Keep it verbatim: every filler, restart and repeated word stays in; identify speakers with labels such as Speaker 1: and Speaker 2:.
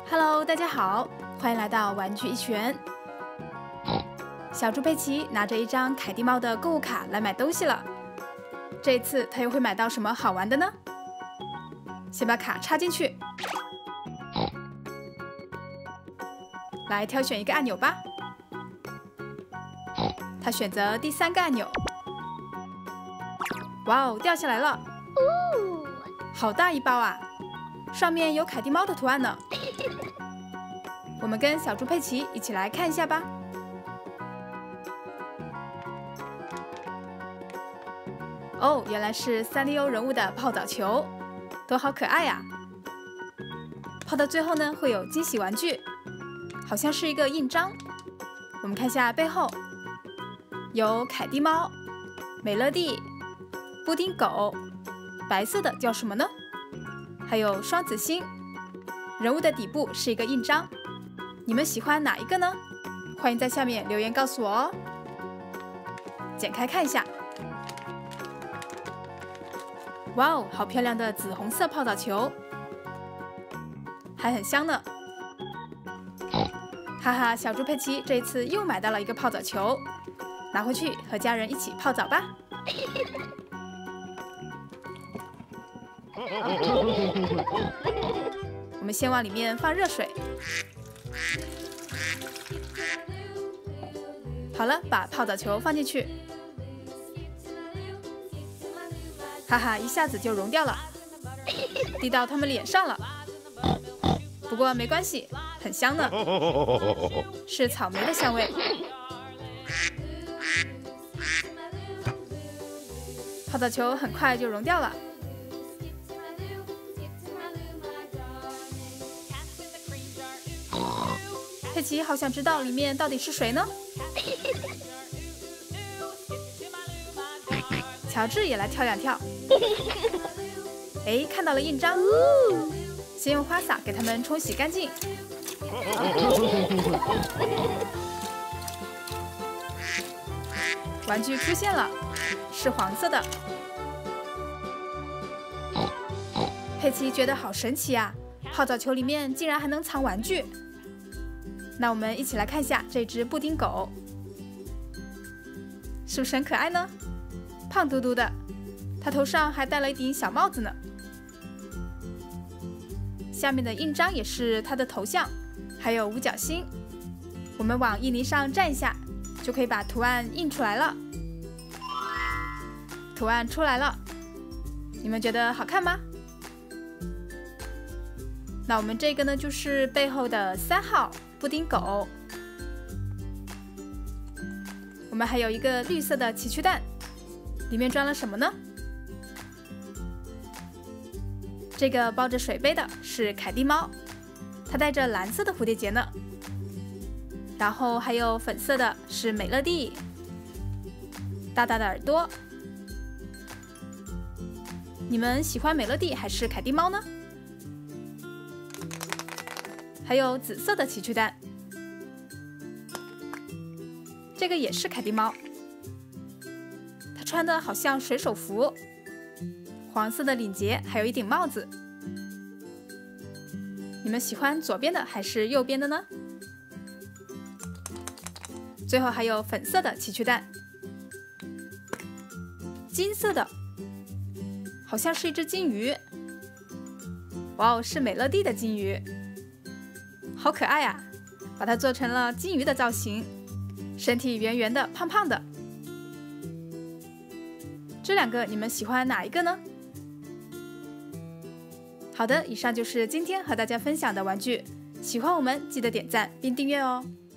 Speaker 1: Hello， 大家好，欢迎来到玩具一拳。小猪佩奇拿着一张凯蒂猫的购物卡来买东西了，这一次他又会买到什么好玩的呢？先把卡插进去，来挑选一个按钮吧。他选择第三个按钮。哇哦，掉下来了！好大一包啊！上面有凯蒂猫的图案呢。我们跟小猪佩奇一起来看一下吧。哦，原来是三丽鸥人物的泡澡球，都好可爱呀！泡到最后呢，会有惊喜玩具，好像是一个印章。我们看一下背后，有凯蒂猫、美乐蒂、布丁狗，白色的叫什么呢？还有双子星。人物的底部是一个印章，你们喜欢哪一个呢？欢迎在下面留言告诉我哦。剪开看一下，哇哦，好漂亮的紫红色泡澡球，还很香呢。哈哈，小猪佩奇这一次又买到了一个泡澡球，拿回去和家人一起泡澡吧。我们先往里面放热水。好了，把泡澡球放进去。哈哈，一下子就融掉了，滴到他们脸上了。不过没关系，很香呢，是草莓的香味。泡澡球很快就融掉了。佩奇好想知道里面到底是谁呢？乔治也来跳两跳。哎，看到了印章，先用花洒给它们冲洗干净。玩具出现了，是黄色的。佩奇觉得好神奇啊，泡澡球里面竟然还能藏玩具。那我们一起来看一下这只布丁狗，是不是很可爱呢？胖嘟嘟的，它头上还戴了一顶小帽子呢。下面的印章也是它的头像，还有五角星。我们往印泥上蘸一下，就可以把图案印出来了。图案出来了，你们觉得好看吗？那我们这个呢，就是背后的三号布丁狗。我们还有一个绿色的奇趣蛋，里面装了什么呢？这个包着水杯的是凯蒂猫，它带着蓝色的蝴蝶结呢。然后还有粉色的是美乐蒂，大大的耳朵。你们喜欢美乐蒂还是凯蒂猫呢？还有紫色的奇趣蛋，这个也是凯蒂猫，它穿的好像水手服，黄色的领结，还有一顶帽子。你们喜欢左边的还是右边的呢？最后还有粉色的奇趣蛋，金色的，好像是一只金鱼。哇哦，是美乐蒂的金鱼。好可爱呀、啊！把它做成了金鱼的造型，身体圆圆的、胖胖的。这两个你们喜欢哪一个呢？好的，以上就是今天和大家分享的玩具。喜欢我们记得点赞并订阅哦。